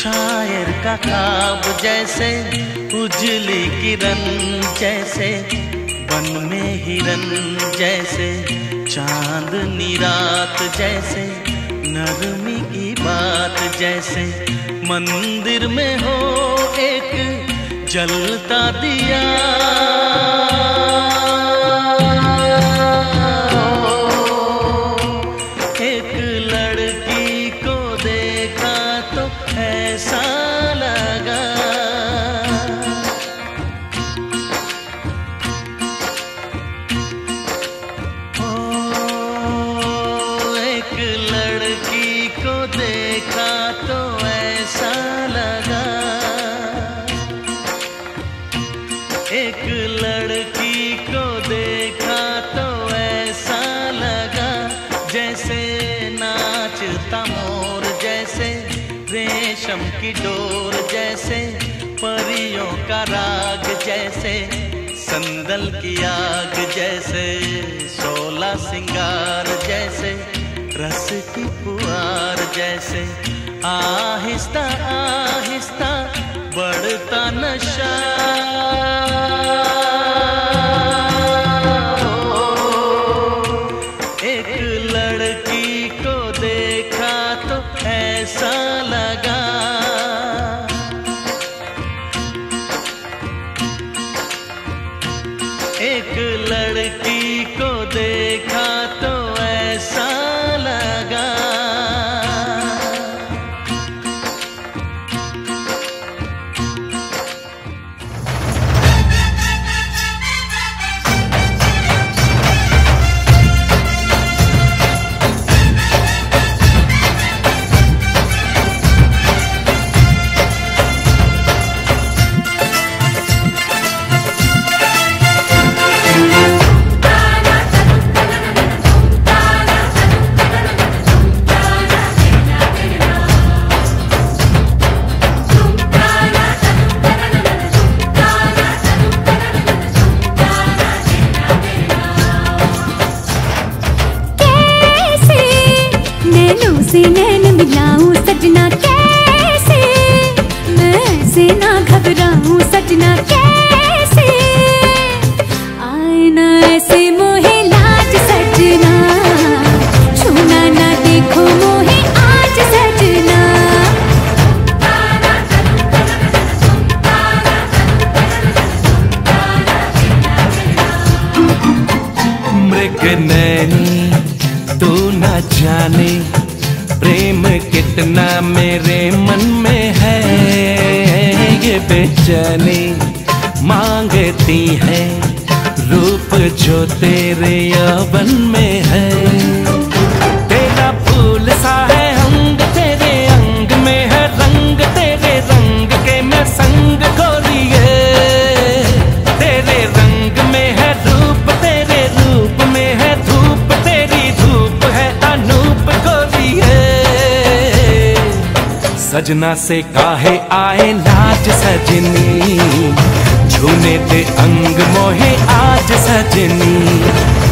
शायर का ख्वाब जैसे, उजली किरण जैसे, बन में हिरन जैसे, चांदनी रात जैसे, नरमी की बात जैसे, मंदिर में हो एक जलता दिया, एक लड़की को देखा तो ऐसा लगा, ओ एक लड़की को देखा तो ऐसा लगा, एक लड़की को देखा तो ऐसा लगा, जैसे नाचता मोर जैसे, रेशम की डोर जैसे, परियों का राग जैसे, संदल की आग जैसे, शोला सिंगार जैसे, रस की पुआर जैसे, आहिस्ता आहिस्ता बढ़ता नशा, एक लड़की को देखा तो ऐसा लगा, एक लड़की को देखा तो ऐसा लगा। नैन मिलाऊं सजना कैसे, मैं ऐसे ना घबराऊं सजना कैसे, आए ना ऐसे मोहे लाज सजना, छूना ना देखो मोहे आज सजना, मृग नैनी तू न जाने प्रेम कितना मेरे मन में है, ये बेचैनी मांगती है रूप जो तेरे यौवन में है, तेरा फूल सा है अंग तेरे अंग में है रंग, तेरे रंग के मैं संग गोरिए, तेरे रंग में है रूप तेरे रूप में है धूप, तेरी धूप है अनूप गोरिए, सजना से काहे आए लाज सजनी, छूने दे अंग मोहे आज सजनी।